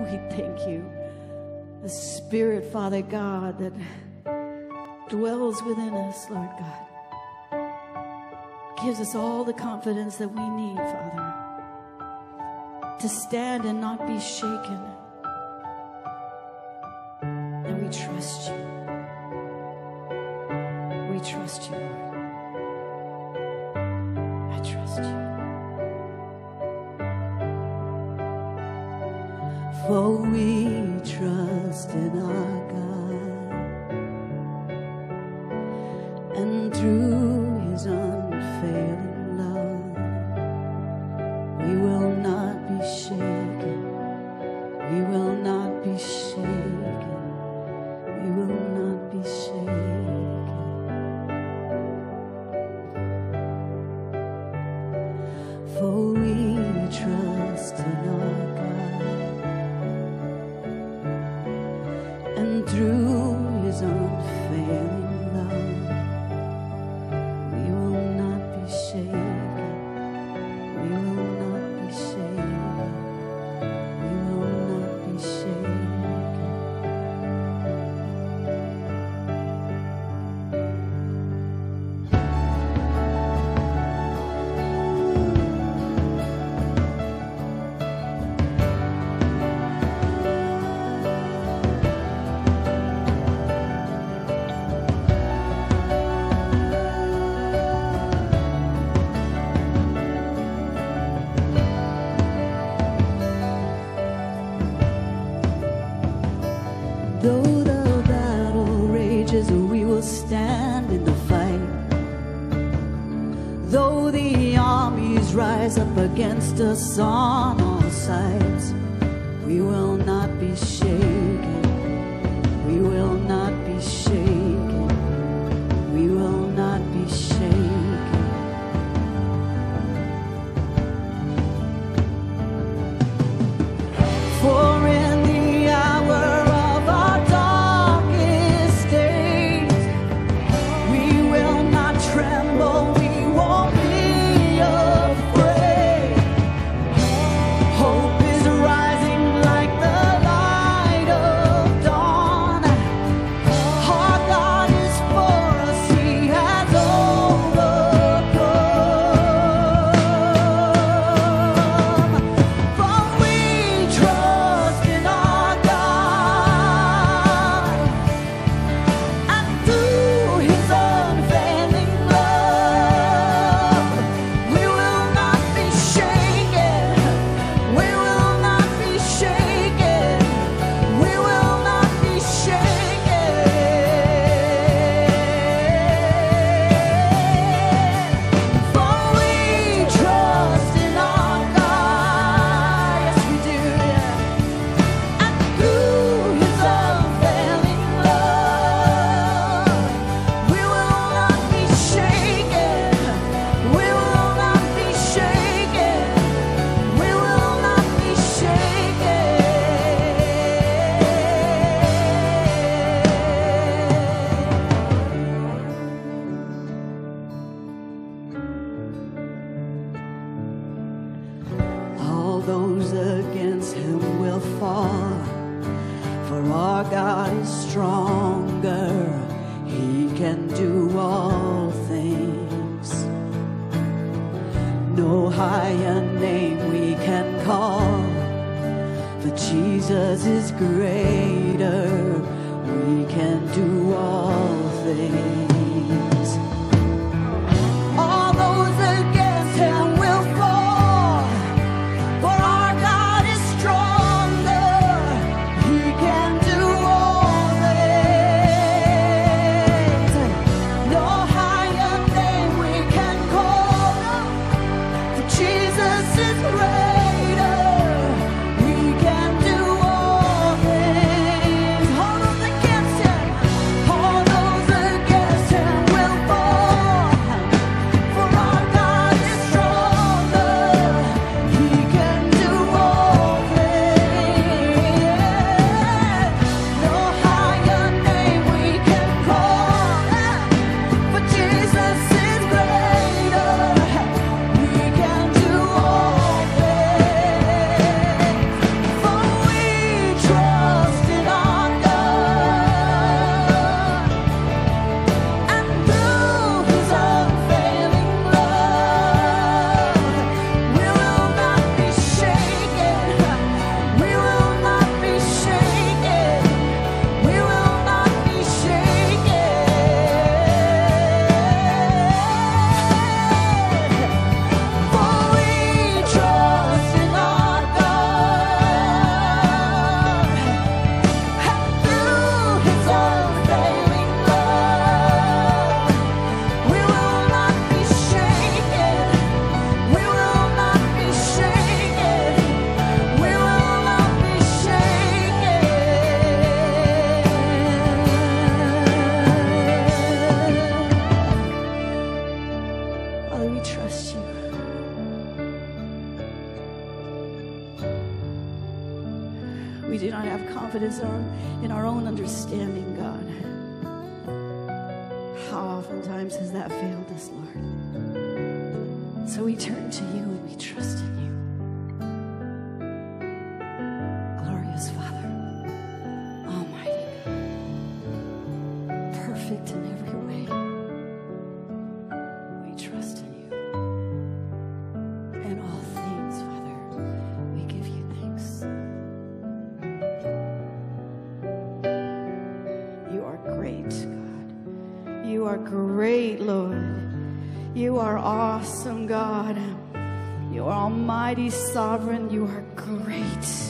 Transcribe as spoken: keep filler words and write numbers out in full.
We thank you. The Spirit, Father God, that dwells within us, Lord God, gives us all the confidence that we need, Father, to stand and not be shaken. And we trust you. We trust you, Lord. I trust you. For we trust in our God, and through his unfailing love, we will not be shaken. We will not be shaken. We will not be shaken. For we trust in our God, and through his unfailing love, we will not be shaken. We will not be shaken. We will not be shaken. Though the battle rages, we will stand in the fight. Though the armies rise up against us on all sides, we will not be shaken. We will not be shaken. We will not be shaken. For in the hour of our darkest days, we will not tremble, we won't be afraid. Hope is rising like the light of dawn. Our God is for us, he has overcome. For we trust in our God, and through his unfailing love, we will not be shaken. We will not be shaken. We will not be shaken. For we trust in our God, yes we do, and through his unfailing love, we will not be shaken. We will not be shaken. We will not be shaken. All those against him will fall, for our God is stronger. He can do all things. No higher name we can call, but Jesus is greater. We can do all things. All those against him will fall, for our God is stronger. He can do all things. No higher name we can call, for Jesus is greater. We can do all things. All those against him, all those against him will fall. We do not have confidence in our, in our own understanding, God. How oftentimes has that failed us, Lord? So we turn to you and we trust in you. Glorious Father, Almighty God, perfect in every way. We trust in you. In all things, Father, we give you thanks. You are great, God. You are great, Lord. You are awesome, God. You are almighty, sovereign. You are great.